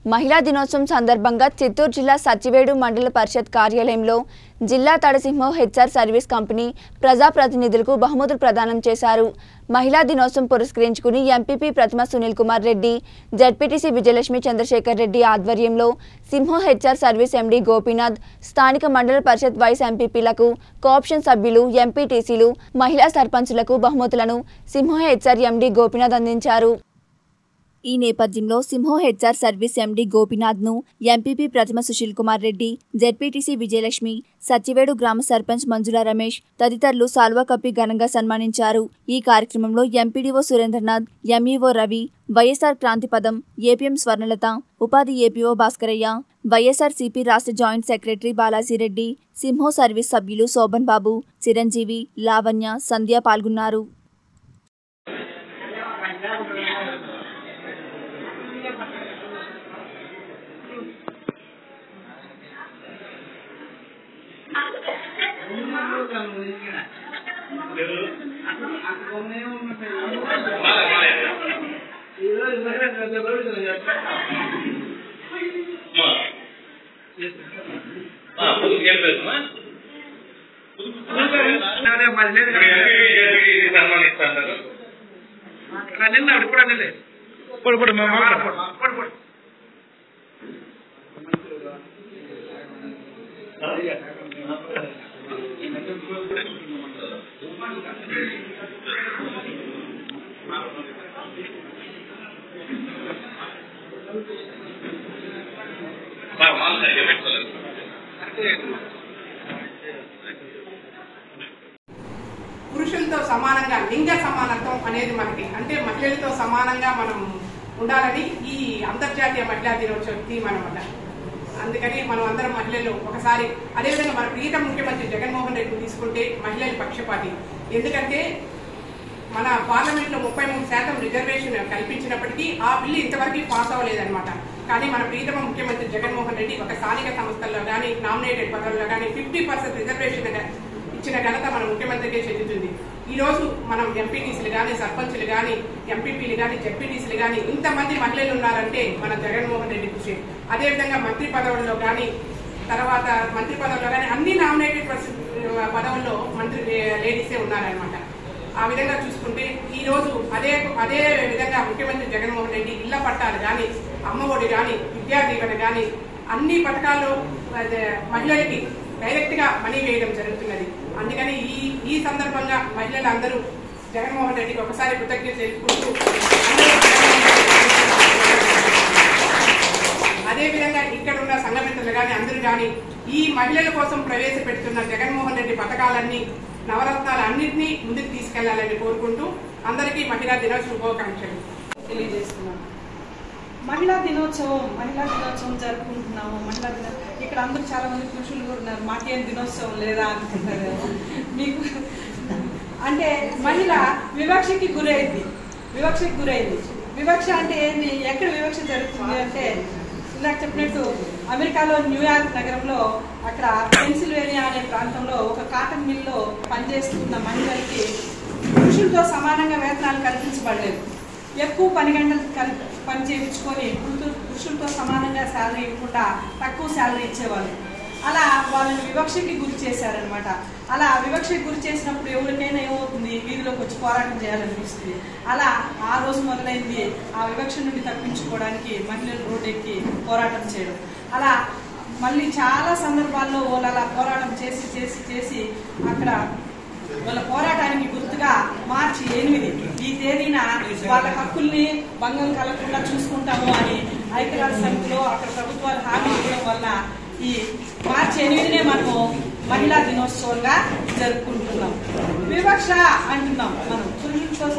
మహిళా దినోత్సవం సందర్భంగా చిత్తూరు జిల్లా సచ్చివేడు మండల పరిషత్ కార్యాలయంలో జిల్లా తడసింహో హెచ్ఆర్ సర్వీస్ కంపెనీ ప్రజాప్రతినిధులకు బహుమతులు ప్రదానం చేశారు. మహిళా దినోత్సవం పురస్కరించుకుని ఎంపీపీ ప్రతిమ సునీల్ కుమార్ రెడ్డి, జడ్పీటీసీ విజయలక్ష్మి చంద్రశేఖర్ రెడ్డి ఆధ్వర్యంలో Simho HR service MD Gopinath, స్థానిక మండల పరిషత్ వైస్ ఎంపీపీలకు, కోఆప్షన్ సభ్యులు, ఎంపీటీసీలు, మహిళా సర్పంచులకు బహుమతులను సింహో హెచ్ఆర్ ఎండీ గోపీనాథ్ అందించారు. ఈ నేపథ్యంలో సింహో హెచ్ఆర్ సర్వీస్ ఎండీ గోపీనాథ్ను ఎంపీపీ ప్రతిమ సుశీల్ కుమార్ రెడ్డి, జెడ్పీటీసీ విజయలక్ష్మి, సచ్చివేడు గ్రామ సర్పంచ్ మంజుల రమేష్ తదితరులు సాల్వా కప్పి ఘనంగా సన్మానించారు. ఈ కార్యక్రమంలో MPDO Surendranath, MEO Ravi, YSR Kranti Padam, APM Swarnalatha, ఉపాధి ఏపీఓ భాస్కరయ్య, వైఎస్ఆర్సీపీ రాష్ట్ర జాయింట్ సెక్రటరీ బాలాజీరెడ్డి, సింహో సర్వీస్ సభ్యులు శోభన్ బాబు, చిరంజీవి, లావణ్య, సంధ్య పాల్గొన్నారు. పురుషులతో సమానంగా లింగ సమానత్వం అనేది మనకి అంటే మహిళలతో సమానంగా మనం ఉండాలని ఈ అంతర్జాతీయ మహిళా దినోత్సవం థీమ్ అన్నమాట. అందుకని మనం అందరం మహిళలు ఒకసారి అదేవిధంగా మన ప్రీతం ముఖ్యమంత్రి జగన్మోహన్ రెడ్డి తీసుకుంటే మహిళలు పక్షపాతి. ఎందుకంటే మన పార్లమెంట్ లో 33% రిజర్వేషన్ కల్పించినప్పటికీ ఆ బిల్లు ఇంతవరకు పాస్ అవ్వలేదన్నమాట. కానీ మన ప్రీతమ ముఖ్యమంత్రి జగన్మోహన్ రెడ్డి ఒక స్థానిక సంస్థల్లో కానీ నామినేటెడ్ పదవుల్లో కానీ 50% రిజర్వేషన్ ఇచ్చిన ఘనత మన ముఖ్యమంత్రికే చెందుతుంది. ఈ రోజు మనం ఎంపీటీసీలు కానీ, సర్పంచులు కానీ, ఎంపీపీలు కానీ, జెడ్పీటీసీలు కానీ ఇంతమంది మహిళలు ఉన్నారంటే మన జగన్మోహన్ రెడ్డి కృషి. అదేవిధంగా మంత్రి పదవుల్లో కానీ, తర్వాత మంత్రి పదవుల్లో కానీ అన్ని నామినేటెడ్ పదవుల్లో మంత్రి లేడీసే ఉన్నారనమాట. ఆ విధంగా చూసుకుంటే ఈ రోజు అదే విధంగా ముఖ్యమంత్రి జగన్మోహన్ రెడ్డి ఇళ్ల పట్టాలు కానీ, అమ్మఒడి కానీ, విద్యా దీవెన కానీ అన్ని పథకాల్లో మహిళలకి డైరెక్ట్ గా మనీ వేయడం జరుగుతున్నది. అందుకని ఈ సందర్భంగా మహిళలందరూ జగన్మోహన్ రెడ్డికి ఒకసారి కృతజ్ఞత తెలుపుకుంటూ అదేవిధంగా ఇక్కడ ఉన్న సంఘమిత్రులు కానీ అందరూ కానీ ఈ మహిళల కోసం ప్రవేశపెడుతున్న జగన్మోహన్ రెడ్డి పథకాలన్నీ, నవరత్నాలు అన్నింటినీ ముందుకు తీసుకెళ్లాలని కోరుకుంటూ అందరికీ మహిళా దినోత్సవ శుభాకాంక్షలు తెలియజేస్తున్నాను. మహిళా దినోత్సవం జరుపుకుంటున్నాము. ఇక్కడ అందరూ చాలా మంది పురుషులు కూడా ఉన్నారు. మాకేం దినోత్సవం లేదా అనుకుంటారు. మీకు అంటే మహిళ వివక్షకి గురైంది. వివక్ష అంటే ఏంది? ఎక్కడ వివక్ష జరుగుతుంది అంటే ఇందాక చెప్పినట్టు అమెరికాలో న్యూయార్క్ నగరంలో అక్కడ పెన్సిల్వేనియా అనే ప్రాంతంలో ఒక కాటన్ మిల్లో పనిచేస్తున్న మహిళలకి పురుషులతో సమానంగా వేతనాలు కల్పించబడలేదు. ఎక్కువ పని గంటలు పని చేయించుకొని పురుషులతో సమానంగా శాలరీ ఇవ్వకుండా తక్కువ శాలరీ ఇచ్చేవాళ్ళు. అలా వాళ్ళని వివక్షకి గురి చేశారనమాట. అలా వివక్షకి గురి చేసినప్పుడు ఎవరికైనా ఏమవుతుంది? వీధిలోకి వచ్చి పోరాటం చేయాలనిపిస్తుంది. అలా ఆ రోజు మొదలైంది ఆ వివక్ష నుండి తప్పించుకోవడానికి మహిళలు రోడ్డెక్కి పోరాటం చేయడం. అలా మళ్ళీ చాలా సందర్భాల్లో వాళ్ళు అలా పోరాటం చేసి అక్కడ వాళ్ళ పోరాటానికి గుర్తుగా మార్చి 8 ఈ తేదీన వాళ్ళ హక్కుల్ని భంగం కలగకుండా చూసుకుంటాము అని ఐక్యరాజ్య సమితిలో అక్కడ ప్రభుత్వాలు హామీ ఇవ్వడం వల్ల ఈ మార్చి 8నే మనము మహిళా దినోత్సవంగా జరుపుకుంటున్నాం. వివక్ష అంటున్నాం మనం.